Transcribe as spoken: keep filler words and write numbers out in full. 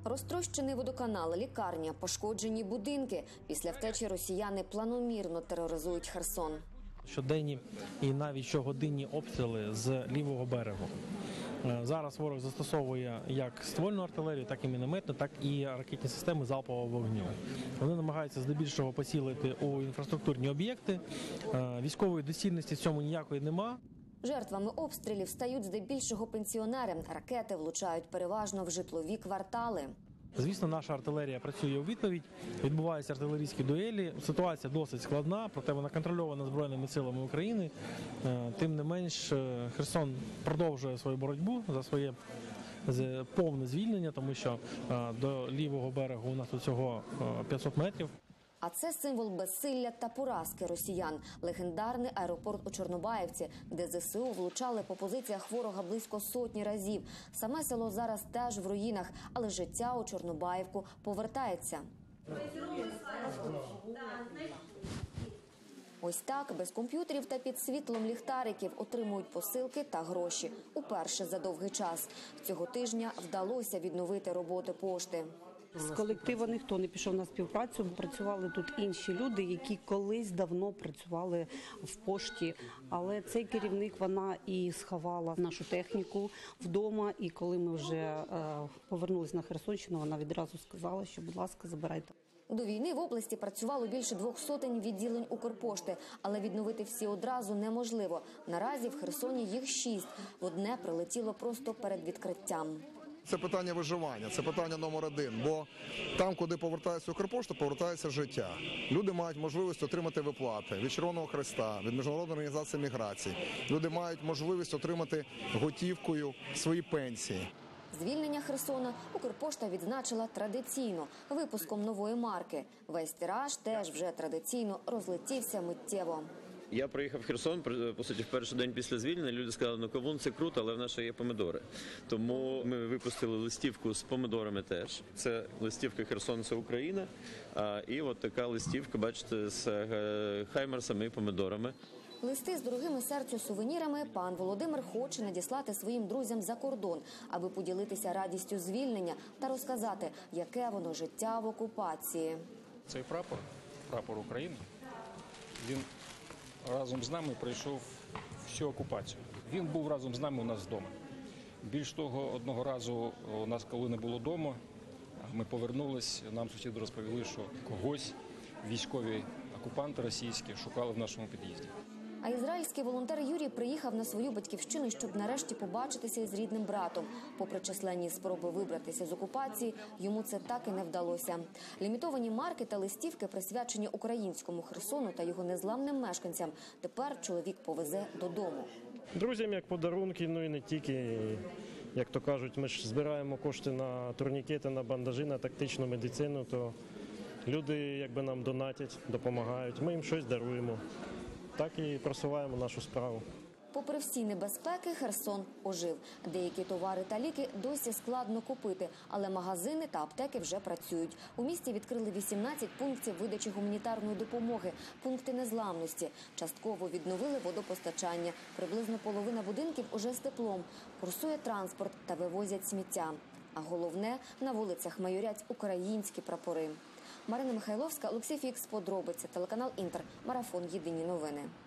Розтрощений водоканал, лікарня, пошкоджені будинки. Після втечі росіяни планомірно тероризують Херсон. Щоденні і навіть щогодинні обстріли з лівого берегу. Зараз ворог застосовує як ствольну артилерію, так і мінометну, так і ракетні системи залпового вогню. Вони намагаються здебільшого поцілити у інфраструктурні об'єкти. Військової доцільності в цьому ніякої нема. Жертвами обстрілів стають здебільшого пенсіонери. Ракети влучають переважно в житлові квартали. Звісно, наша артилерія працює у відповідь, відбуваються артилерійські дуелі. Ситуація досить складна, проте вона контрольована Збройними силами України. Тим не менш, Херсон продовжує свою боротьбу за своє повне звільнення, тому що до лівого берегу у нас усього п'ятсот метрів. А це символ безсилля та поразки росіян. Легендарний аеропорт у Чорнобаївці, де зе се у влучали по позиціях ворога близько сотні разів. Саме село зараз теж в руїнах, але життя у Чорнобаївку повертається. Ось так, без комп'ютерів та під світлом ліхтариків отримують посилки та гроші. Уперше за довгий час. Цього тижня вдалося відновити роботу пошти. З колективу ніхто не пішов на співпрацю, працювали тут інші люди, які колись давно працювали в пошті. Але цей керівник, вона і сховала нашу техніку вдома, і коли ми вже повернулися на Херсонщину, вона відразу сказала, що, будь ласка, забирайте. До війни в області працювало більше двох сотень відділень Укрпошти, але відновити всі одразу неможливо. Наразі в Херсоні їх шість. Одне прилетіло просто перед відкриттям. Це питання виживання, це питання номер один, бо там, куди повертається Укрпошта, повертається життя. Люди мають можливість отримати виплати від Червоного Хреста, від Міжнародної організації міграції. Люди мають можливість отримати готівкою свої пенсії. Звільнення Херсона Укрпошта відзначила традиційно – випуском нової марки. Весь тираж теж вже традиційно розлетівся миттєво. Я приїхав в Херсон, по суті, в перший день після звільнення. Люди сказали, ну кавун це круто, але в нас ще є помидори. Тому ми випустили листівку з помидорами теж. Це листівка «Херсон – це Україна». І от така листівка, бачите, з хаймерсами і помидорами. Листи з дорогими серцю сувенірами пан Володимир хоче надіслати своїм друзям за кордон, аби поділитися радістю звільнення та розказати, яке воно життя в окупації. Цей прапор, прапор України, він разом з нами пройшов всю окупацію. Він був разом з нами у нас вдома. Більш того, одного разу у нас, коли не було вдома, ми повернулись, нам сусіди розповіли, що когось військові окупанти російські шукали в нашому під'їзді. А ізраїльський волонтер Юрій приїхав на свою батьківщину, щоб нарешті побачитися із рідним братом. Попри численні спроби вибратися з окупації, йому це так і не вдалося. Лімітовані марки та листівки, присвячені українському Херсону та його незламним мешканцям, тепер чоловік повезе додому. Друзям як подарунки, ну і не тільки. Як то кажуть, ми ж збираємо кошти на турнікети, на бандажі, на тактичну медицину, то люди якби нам донатять, допомагають, ми їм щось даруємо. Так і просуваємо нашу справу. Попри всі небезпеки, Херсон ожив. Деякі товари та ліки досі складно купити, але магазини та аптеки вже працюють. У місті відкрили вісімнадцять пунктів видачі гуманітарної допомоги, пункти незламності. Частково відновили водопостачання. Приблизно половина будинків уже з теплом. Курсує транспорт та вивозять сміття. А головне, на вулицях майорять українські прапори. Марина Михайловська, Олексій Фікс, подробиці, телеканал Інтер, марафон «Єдині новини».